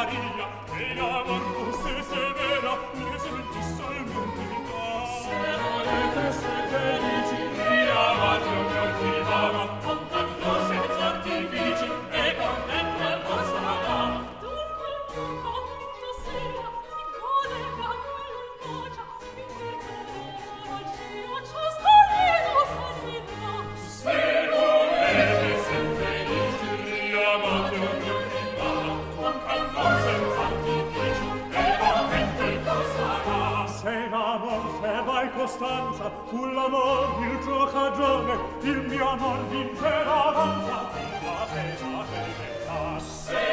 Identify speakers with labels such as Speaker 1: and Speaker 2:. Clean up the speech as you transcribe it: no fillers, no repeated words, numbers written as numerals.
Speaker 1: Maria, e l'amor fosse severa, ne sentisse il mondo. Se volete essere felici, via Mario coltivava, con tanto senza artifici, e contento al vostro amor. Se volete essere felici, riamate un mio privata, con calma senza artifici, e contento il vostro amor. Se l'amor serva e costanza, fu l'amor il tuo cagione, il mio amor vincerà avanza, la pesa che